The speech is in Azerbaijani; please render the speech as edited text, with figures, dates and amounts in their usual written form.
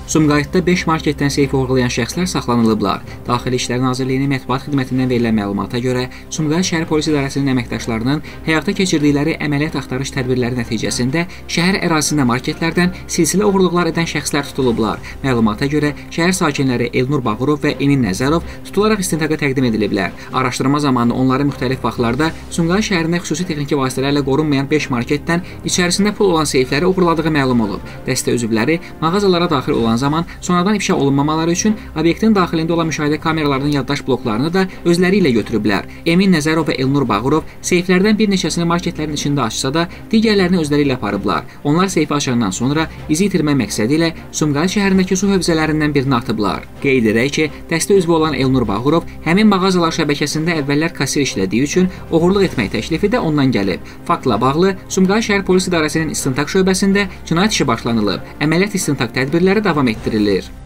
Sumqayıtda 5 marketdən seyf oğurlayan şəxslər saxlanılıblar. Daxili İşlər Nazirliyinin mətbuat xidmətindən verilən məlumata görə, Sumqayıt şəhər polis idarəsinin əməkdaşlarının həyata keçirdikləri əməliyyat axtarış tədbirləri nəticəsində şəhər ərazisində marketlərdən silsilə oğurluqlar edən şəxslər tutulublar. Məlumata görə, şəhər sakinləri Elnur Bağırov və Emin Nəzərov tutularaq istintaqa təqdim ediliblər. Araşdırma zamanı onları müxtəlif vaxtlarda Sumqayıt şəhərində xüsusi texniki vasitələrlə qorunmayan 5 marketdən içərisində pul olan seyfləri oğurladığı məlum olub. Dəstə üzvləri mağazalara daxil olan zaman sonradan ifşa olunmamaları üçün obyektin daxilində olan müşahidə kameralarının yaddaş bloklarını da özləri ilə götürüblər. Emin Nəzərov və Elnur Bağırov seyflərdən bir neçəsini marketlərin içində açsa da, digərlərini özləri ilə aparıblar. Onlar seyfi açandan sonra izi itirmə məqsədi ilə Sumqayıt şəhərindəki su hövzələrindən birini atıblar. Qeyd edək ki, dəstə üzvü olan Elnur Bağırov həmin mağazalar şəbəkəsində əvvəllər kassir işlədiyi üçün oğurluq etmək təklifi də ondan gəlib. Faktla bağlı Sumqayıt şəhər polis idarəsinin istintaq şöbəsində cinayət işi başlanılıb. Əməliyyat istintaq tədbirləri davam etdirilir.